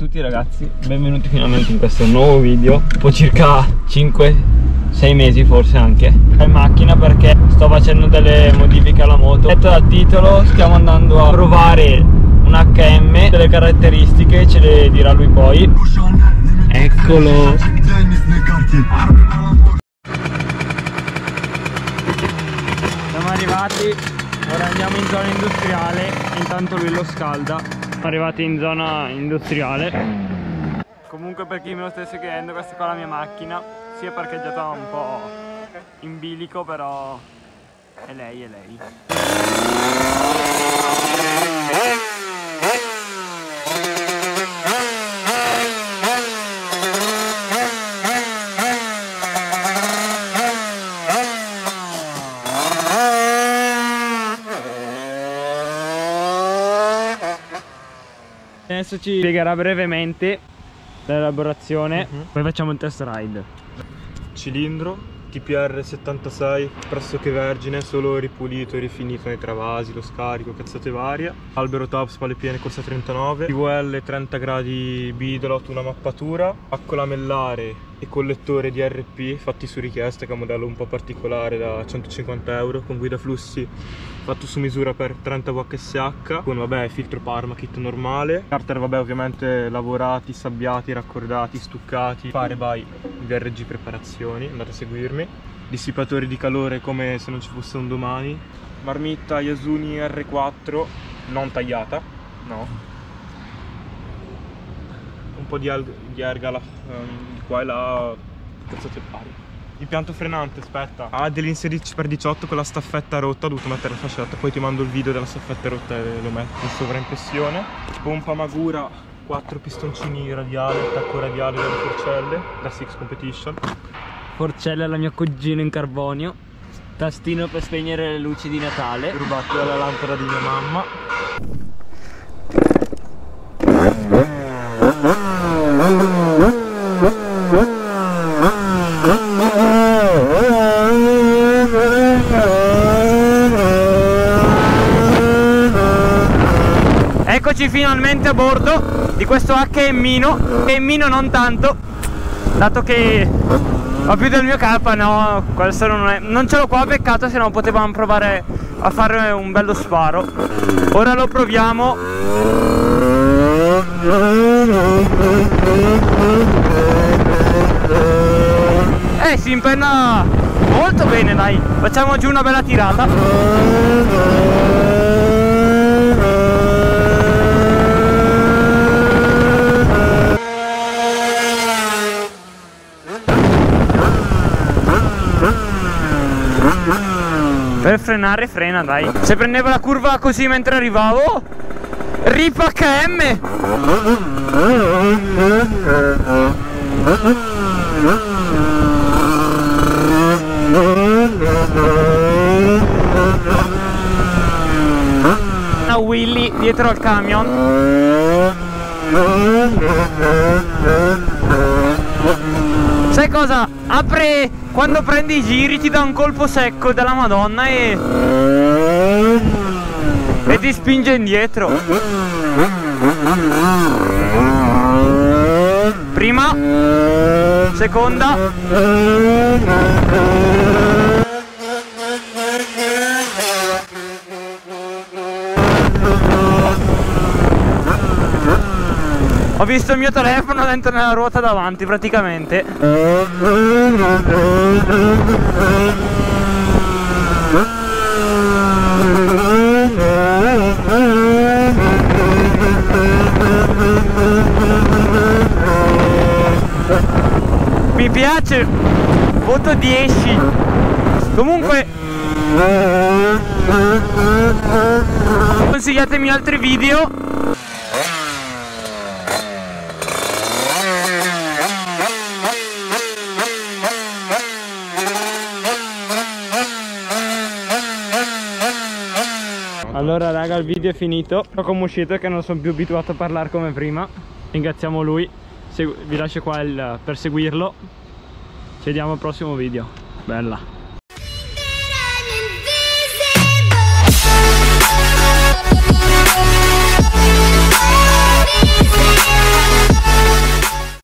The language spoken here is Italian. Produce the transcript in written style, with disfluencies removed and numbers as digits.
tutti ragazzi, benvenuti finalmente in questo nuovo video. Dopo circa 5-6 mesi forse anche in macchina, perché sto facendo delle modifiche alla moto. Detto dal titolo, stiamo andando a provare un HM, delle caratteristiche ce le dirà lui poi. Eccolo. Siamo arrivati, ora andiamo in zona industriale, intanto lui lo scalda. Siamo arrivati in zona industriale. Comunque, per chi me lo stesse chiedendo, questa qua è la mia macchina. Si è parcheggiata un po' in bilico, però è lei, è lei. Adesso ci spiegherà brevemente l'elaborazione, poi facciamo il test ride. Cilindro TPR 76, pressoché vergine, solo ripulito e rifinito nei travasi, lo scarico, cazzate varie. Albero top, spalle piene, corsa 39, PVL 30 gradi bidolot, una mappatura, pacco lamellare e collettore di RP fatti su richiesta, che è un modello un po' particolare da 150 euro, con guida flussi fatto su misura per 30 VHSH, con vabbè filtro Parma, kit normale, carter vabbè ovviamente lavorati, sabbiati, raccordati, stuccati, fare by VRG Preparazioni, andate a seguirmi. Dissipatori di calore come se non ci fosse un domani. Marmitta Yasuni R4 non tagliata, no, un po' di erga qua e là, cazzate pari. Impianto frenante, aspetta, ha dell'16x18 con la staffetta rotta, ho dovuto mettere la fascetta, poi ti mando il video della staffetta rotta e lo metto in sovraimpressione. Pompa Magura, 4 pistoncini radiali, attacco radiale delle forcelle, da Six Competition. Forcella alla mia cugina in carbonio. Tastino per spegnere le luci di Natale, rubato dalla lampada di mia mamma. Eccoci finalmente a bordo di questo HMino non tanto, dato che ho più del mio K, no, questo non ce l'ho qua, peccato, se no potevamo provare a fare un bello sparo. Ora lo proviamo. Si impenna molto bene, dai, facciamo giù una bella tirata. Per frenare frena, dai. Se prendeva la curva così mentre arrivavo, RIP HM. Una Willy dietro al camion. Sai cosa? Apre, quando prendi i giri ti dà un colpo secco della Madonna e ti spinge indietro. Prima, seconda. Ho visto il mio telefono dentro nella ruota davanti praticamente. Mi piace, voto 10. Comunque consigliatemi altri video. Allora raga, il video è finito. So come uscito, che non sono più abituato a parlare come prima. Ringraziamo lui. Vi lascio qua per seguirlo. Ci vediamo al prossimo video. Bella.